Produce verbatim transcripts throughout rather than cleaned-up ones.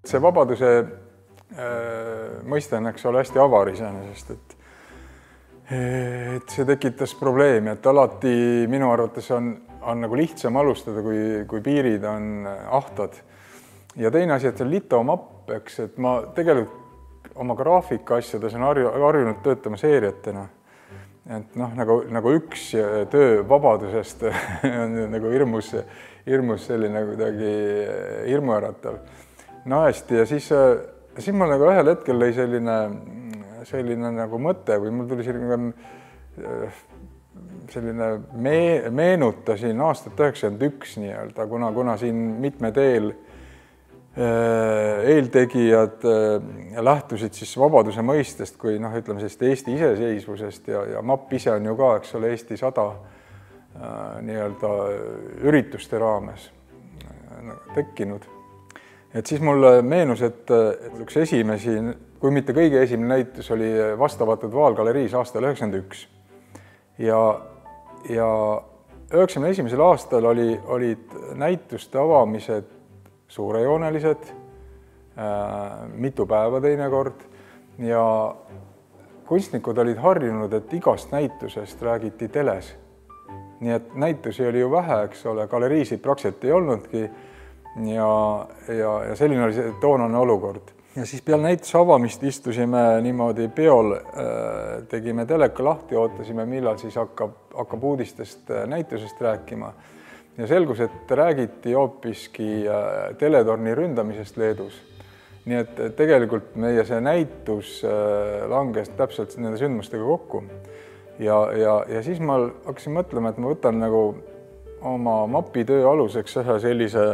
See vabaduse mõiste on, eks ole, hästi avar iseenesest, et et see tekitas probleemi, et alati minu arvates on, on nagu lihtsam alustada, kui, kui piirid on ahtad. Ja teine asi, et see on litomapp, eks, et ma tegelikult oma graafika asjades on harjunud töötama seeriatena. Et noh, nagu, nagu üks töö vabadusest on nagu hirmus, hirmus selline kuidagi hirmuäratav. No hästi, ja siis, siis mul nagu ühel hetkel lõi selline, selline nagu mõte, või mul tuli selline, selline me, meenutasin aastat üheksakümmend üks nii-öelda, kuna, kuna siin mitmed eel, eeltegijad lähtusid siis vabaduse mõistest, kui noh, ütleme sellist Eesti iseseisvusest ja, ja mapp ise on ju ka, eks ole, Eesti sada nii-öelda ürituste raames tekkinud. Et siis mulle meenus, et üks esimesi, kui mitte kõige esimene näitus oli Vastavatud Vaalgaleriis aastal üheksakümmend üks. Ja, ja üheksakümne esimesel aastal oli, olid näituste avamised suurejoonelised, mitu päeva teinekord, ja kunstnikud olid harjunud, et igast näitusest räägiti teles. Nii et näitusi oli ju vähe, eks ole, galeriisid praktiliselt ei olnudki, ja, ja, ja selline oli see toonane olukord. Ja siis peale näituse avamist istusime niimoodi peol, tegime teleka lahti, ootasime, millal siis hakkab, hakkab uudistest näitusest rääkima. Ja selgus, et räägiti hoopiski teletorni ründamisest Leedus. Nii et tegelikult meie see näitus langes täpselt nende sündmustega kokku. Ja, ja, ja siis ma hakkasin mõtlema, et ma võtan nagu oma mapitöö aluseks ühe sellise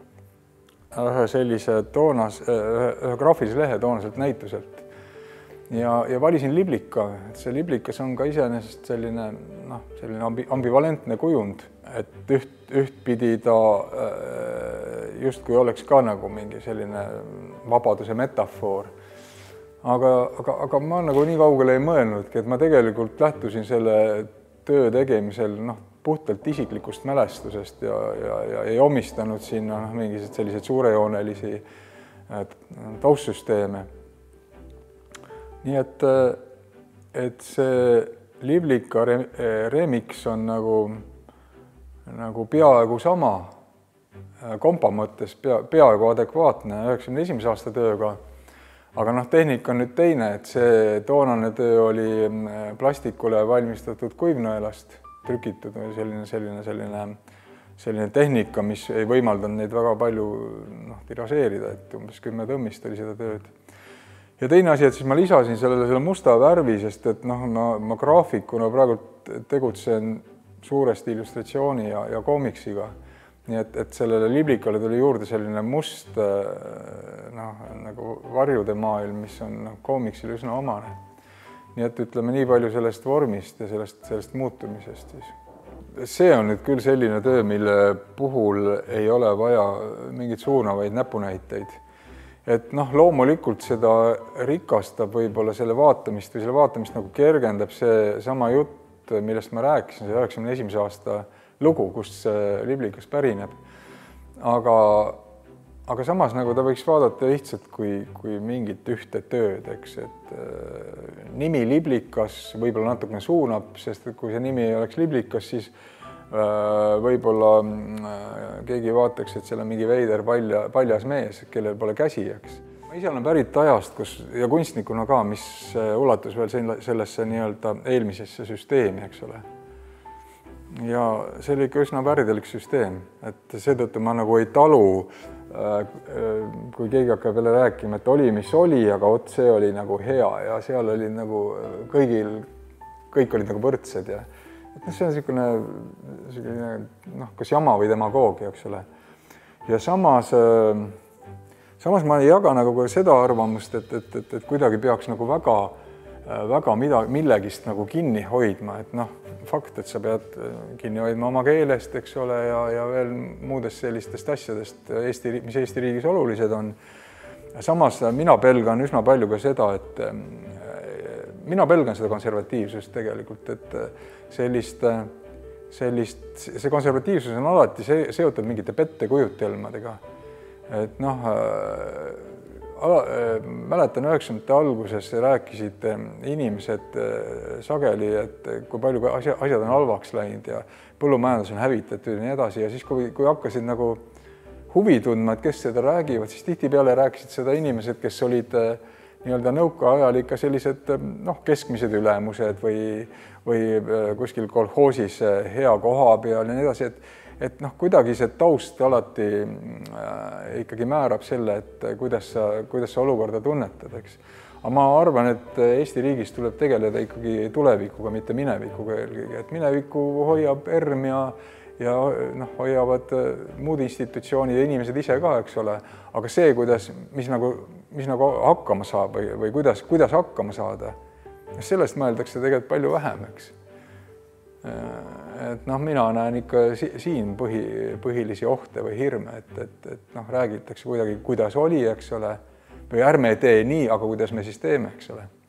ühe sellise toonas, ühe graafilise lehe toonaselt näituselt. Ja, ja valisin Liblika. See Liblikas on ka iseenesest selline, noh, selline ambivalentne kujund, et üht, ühtpidi ta justkui oleks ka nagu mingi selline vabaduse metafoor. Aga, aga, aga ma nagu nii kaugele ei mõelnudki, et ma tegelikult lähtusin selle töö tegemisel, noh, puhtalt isiklikust mälestusest ja, ja, ja ei omistanud sinna noh, mingised sellised suurejoonelisi taustsüsteeme. Nii et, et see Liblika remix on nagu, nagu peaaegu sama kompa mõttes, pea, peaaegu adekvaatne üheksakümne esimese aasta tööga. Aga noh, tehnika on nüüd teine, et see toonane töö oli plastikule valmistatud kuivnõelast trükitud või selline, selline, selline, selline tehnika, mis ei võimaldanud neid väga palju noh, tiražeerida, et umbes kümme tõmmist oli seda tööd. Ja teine asi, et siis ma lisasin sellele selle musta värvi, sest et noh, ma, ma graafikuna praegu tegutsen suuresti illustratsiooni ja, ja koomiksiga. Nii et, et sellele Liblikale tuli juurde selline must noh, nagu varjude maailm, mis on noh, koomiksile üsna omane. Nii et ütleme nii palju sellest vormist ja sellest, sellest muutumisest. Siis. See on nüüd küll selline töö, mille puhul ei ole vaja mingit suunavaid näpunäiteid. Et noh, loomulikult seda rikastab võib-olla selle vaatamist või selle vaatamist nagu kergendab see sama jutt, millest ma rääkisin, see üheksakümne esimese aasta lugu, kust see Liblikas pärineb. Aga Aga samas nagu ta võiks vaadata lihtsalt kui, kui mingit ühte tööd, eks, et äh, nimi Liblikas võib-olla natukene suunab, sest kui see nimi ei oleks Liblikas, siis äh, võib-olla äh, keegi vaataks, et seal on mingi veider palja, paljas mees, kellel pole käsi, eks. Ma ise olen pärit ajast, kus, ja kunstnikuna ka, mis ulatus veel sellesse nii-öelda eelmisesse süsteemi, eks ole. Ja see oli ikka üsna väärdelik süsteem, et seetõttu ma nagu ei talu, kui keegi hakkab jälle rääkima, et oli, mis oli, aga ot see oli nagu hea ja seal oli nagu kõigil, kõik olid nagu võrdsed ja et see on niisugune, niisugune noh, kas jama või demagoogia, eks ole. Ja samas, samas ma ei jaga nagu seda arvamust, et, et, et, et kuidagi peaks nagu väga, väga mida, millegist nagu kinni hoidma, et noh, fakt, et sa pead kinni hoidma oma keelest, eks ole, ja, ja veel muudest sellistest asjadest, Eesti, mis Eesti riigis olulised on. Samas mina pelgan üsna palju ka seda, et mina pelgan seda konservatiivsust tegelikult, et sellist, sellist, see konservatiivsus on alati seotud mingite pettekujutelmadega. et noh, mäletan üheksakümnendate alguses rääkisid inimesed sageli, et kui palju asja, asjad on halvaks läinud ja põllumajandus on hävitatud ja nii edasi ja siis, kui, kui hakkasid nagu huvi tundma, et kes seda räägivad, siis tihtipeale rääkisid seda inimesed, kes olid nii-öelda nõukaajal ikka sellised noh, keskmised ülemused või, või kuskil kolhoosis hea koha peal ja nii edasi, et et noh, kuidagi see taust alati äh, ikkagi määrab selle, et kuidas sa, kuidas sa olukorda tunnetad, eks. Aga ma arvan, et Eesti riigis tuleb tegeleda ikkagi tulevikuga, mitte minevikuga eelkõige, et mineviku hoiab E R M ja, ja noh, hoiavad muud institutsioonid ja inimesed ise ka, eks ole. Aga see, kuidas, mis nagu, mis nagu hakkama saab või, või kuidas, kuidas hakkama saada, sellest mõeldakse tegelikult palju vähem, eks. Et noh, mina näen ikka siin põhi, põhilisi ohte või hirme, et, et, et noh, räägitakse kuidagi, kuidas oli, eks ole, või ärme tee nii, aga kuidas me siis teeme, eks ole.